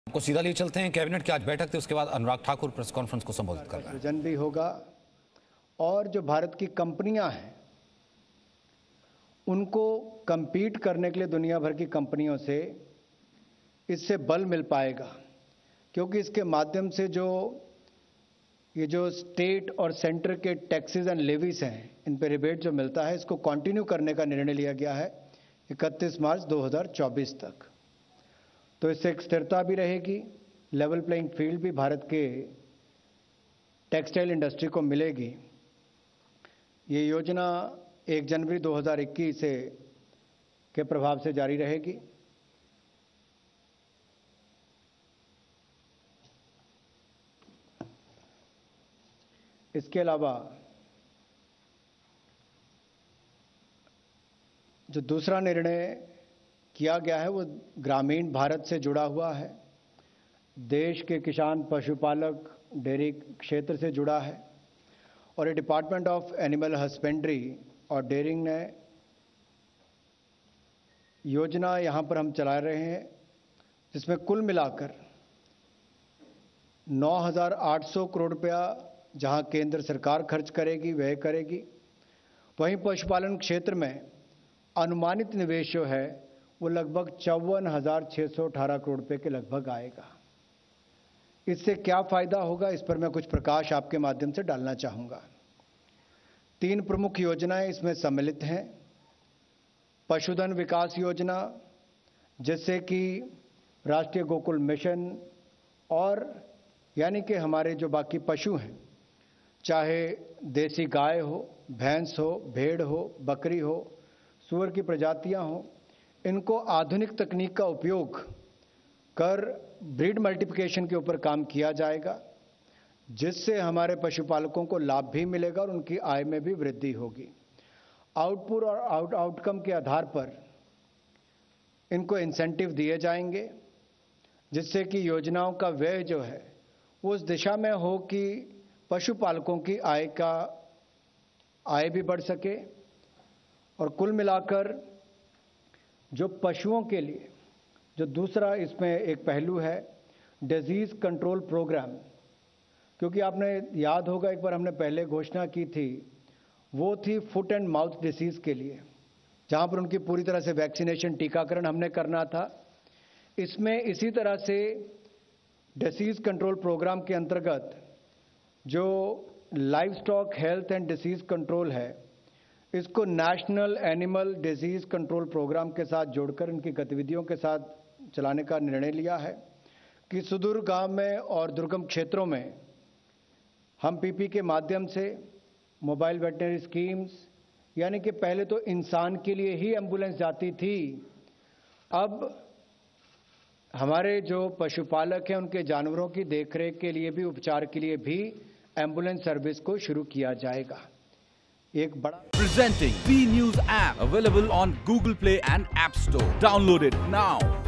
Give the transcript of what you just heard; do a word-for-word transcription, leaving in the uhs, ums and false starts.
को सीधा लिए चलते हैं। कैबिनेट की आज बैठक थी, उसके बाद अनुराग ठाकुर प्रेस कॉन्फ्रेंस को संबोधित कर रहे हैं। सृजन भी होगा और जो भारत की कंपनियां हैं उनको compete करने के लिए दुनिया भर की कंपनियों से इससे बल मिल पाएगा, क्योंकि इसके माध्यम से जो ये जो स्टेट और सेंटर के टैक्सेस एंड लेवीज हैं, इन पे रिबेट जो मिलता है, इसको कंटिन्यू करने का निर्णय लिया गया है इकतीस मार्च दो हज़ार चौबीस तक। तो इससे एक स्थिरता भी रहेगी, लेवल प्लेइंग फील्ड भी भारत के टेक्सटाइल इंडस्ट्री को मिलेगी। ये योजना एक जनवरी दो हज़ार इक्कीस से के प्रभाव से जारी रहेगी। इसके अलावा जो दूसरा निर्णय किया गया है वो ग्रामीण भारत से जुड़ा हुआ है, देश के किसान, पशुपालक, डेयरी क्षेत्र से जुड़ा है और ये डिपार्टमेंट ऑफ एनिमल हस्बेंड्री और डेयरिंग ने योजना यहाँ पर हम चला रहे हैं, जिसमें कुल मिलाकर नौ हज़ार आठ सौ करोड़ रुपया जहाँ केंद्र सरकार खर्च करेगी, व्यय करेगी, वहीं पशुपालन क्षेत्र में अनुमानित निवेश जो है वो लगभग चौवन हज़ार छः सौ अठारह करोड़ रुपए के लगभग आएगा। इससे क्या फायदा होगा, इस पर मैं कुछ प्रकाश आपके माध्यम से डालना चाहूँगा। तीन प्रमुख योजनाएं इसमें सम्मिलित हैं। पशुधन विकास योजना, जिससे कि राष्ट्रीय गोकुल मिशन और यानी कि हमारे जो बाकी पशु हैं, चाहे देसी गाय हो, भैंस हो, भेड़ हो, बकरी हो, सूअर की प्रजातियां हो, इनको आधुनिक तकनीक का उपयोग कर ब्रीड मल्टीप्लिकेशन के ऊपर काम किया जाएगा, जिससे हमारे पशुपालकों को लाभ भी मिलेगा और उनकी आय में भी वृद्धि होगी। आउटपुट और आउट आउटकम के आधार पर इनको इंसेंटिव दिए जाएंगे, जिससे कि योजनाओं का व्यय जो है वो उस दिशा में हो कि पशुपालकों की आय का आय भी बढ़ सके। और कुल मिलाकर जो पशुओं के लिए जो दूसरा इसमें एक पहलू है, डिजीज कंट्रोल प्रोग्राम, क्योंकि आपने याद होगा एक बार हमने पहले घोषणा की थी, वो थी फुट एंड माउथ डिसीज के लिए, जहां पर उनकी पूरी तरह से वैक्सीनेशन, टीकाकरण हमने करना था। इसमें इसी तरह से डिसीज कंट्रोल प्रोग्राम के अंतर्गत जो livestock health and disease control है, इसको national animal disease control programme के साथ जोड़कर इनकी गतिविधियों के साथ चलाने का निर्णय लिया है कि सुदूर गांव में और दुर्गम क्षेत्रों में हम पीपी के माध्यम से मोबाइल वेटनरी स्कीम्स, यानी कि पहले तो इंसान के लिए ही एम्बुलेंस जाती थी, अब हमारे जो पशुपालक हैं उनके जानवरों की देखरेख के लिए भी, उपचार के लिए भी एम्बुलेंस सर्विस को शुरू किया जाएगा। एक बड़ा Presenting B News app available on Google Play and App Store. Download it now.